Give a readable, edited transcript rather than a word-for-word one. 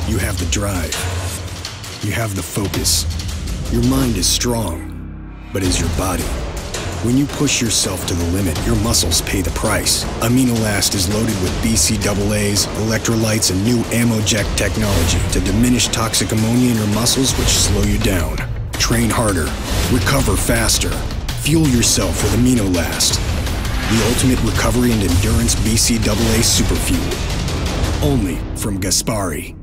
You have the drive. You have the focus. Your mind is strong, but is your body? When you push yourself to the limit, your muscles pay the price. AminoLast is loaded with BCAAs, electrolytes, and new AmmoJect technology to diminish toxic ammonia in your muscles, which slow you down. Train harder, recover faster, fuel yourself with AminoLast, the ultimate recovery and endurance BCAA superfuel. Only from Gaspari.